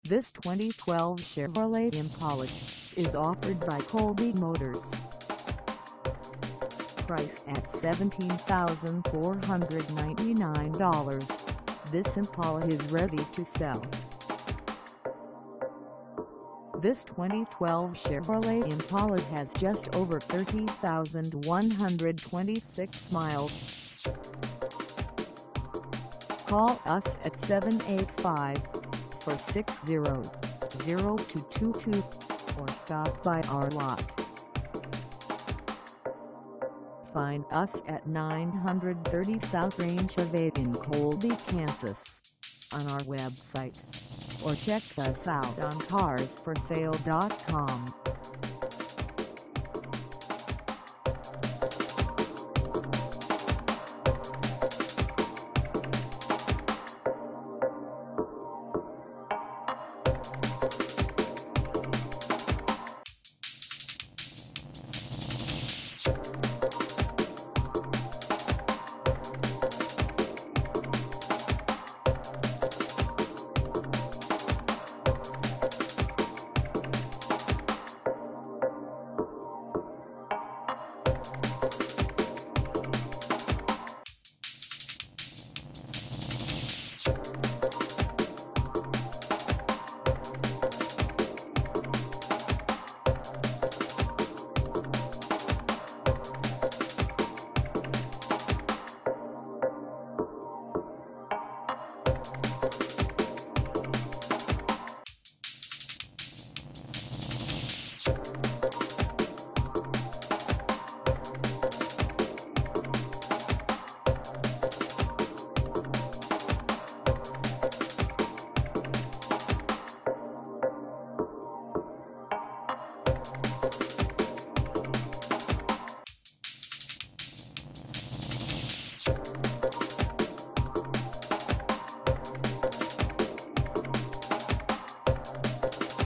This 2012 Chevrolet Impala is offered by Colby Motors. Priced at $17,499, this Impala is ready to sell. This 2012 Chevrolet Impala has just over 30,126 miles. Call us at 785-460-0222 or stop by our lot. Find us at 930 South Range Ave in Colby, Kansas, on our website, or check us out on carsforsale.com.